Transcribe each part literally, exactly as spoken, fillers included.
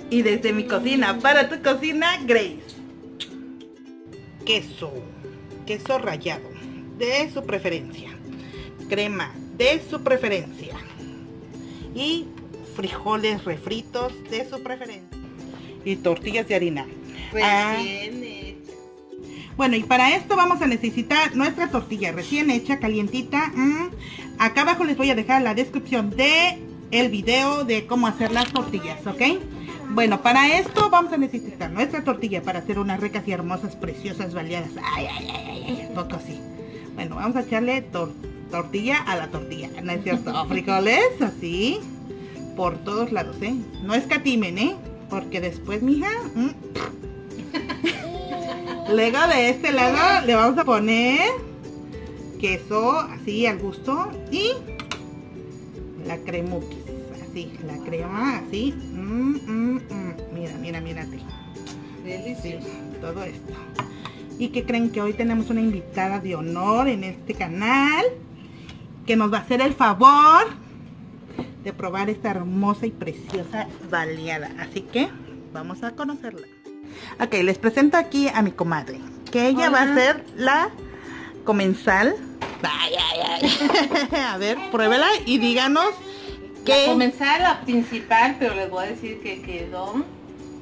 Y desde mi cocina para tu cocina, Grace. Queso, queso rallado, de su preferencia. Crema, de su preferencia. Y frijoles refritos, de su preferencia. Y tortillas de harina. Recién ah, hecha. Bueno, y para esto vamos a necesitar nuestra tortilla recién hecha, calientita. Mm. Acá abajo les voy a dejar la descripción de el video de cómo hacer las tortillas, ¿ok? Bueno, para esto vamos a necesitar nuestra tortilla para hacer unas ricas y hermosas, preciosas, baleadas. Ay, ay, ay, ay, un poco así. Bueno, vamos a echarle tor tortilla a la tortilla, ¿no es cierto? Frijoles, así, por todos lados, ¿eh? No escatimen, ¿eh? Porque después, mija... Mm. Luego de este lado le vamos a poner queso, así, al gusto. Y la cremuquis, así, la crema, así. Mm, mm, mm. Mira, mira, mírate. Delicioso. Sí, todo esto. ¿Y qué creen? Que hoy tenemos una invitada de honor en este canal, que nos va a hacer el favor de probar esta hermosa y preciosa baleada. Así que vamos a conocerla. Ok, les presento aquí a mi comadre, que ella Hola. va a ser la comensal. Ay, ay, ay. A ver, pruébela y díganos que... Comenzar la principal, pero les voy a decir que quedó mm,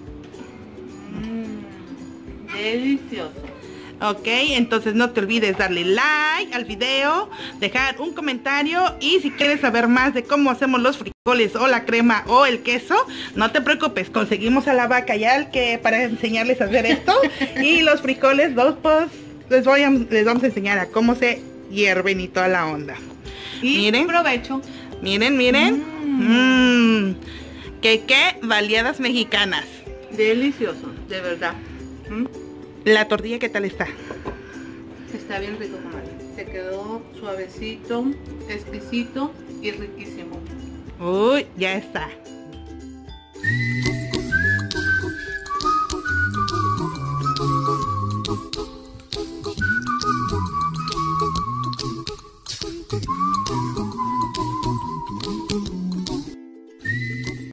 delicioso. Ok, entonces no te olvides darle like al video, dejar un comentario y si quieres saber más de cómo hacemos los frijoles o la crema o el queso, no te preocupes, conseguimos a la vaca ya el que para enseñarles a hacer esto y los frijoles, dos pues les, voy a, les vamos a enseñar a cómo se hierven y toda la onda. Y miren, provecho. miren, miren, Mm. mmm, que qué baleadas mexicanas. Delicioso, de verdad. ¿Mm? La tortilla, ¿qué tal está? Está bien rico, comadre. Se quedó suavecito, exquisito y riquísimo. Uy, ya está.